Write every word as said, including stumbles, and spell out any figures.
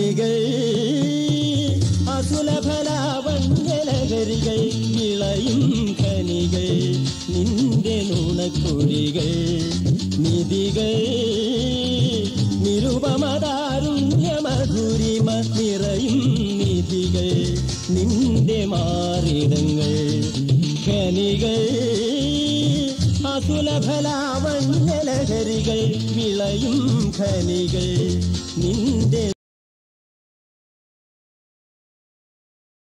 ഖനികൾ അസുലഫലാവണ്യലഹരികൾ വിളയും ഖനികൾ നിന്റെ നുണക്കുഴികൾ നിധികൾ നിരുപമതാരുണ്യമധുരിമ നിറയും നിധികൾ നിന്റെ മാറിടങ്ങൾ ഖനികൾ അസുലഫലാവണ്യലഹരികൾ വിളയും ഖനികൾ നിന്റെ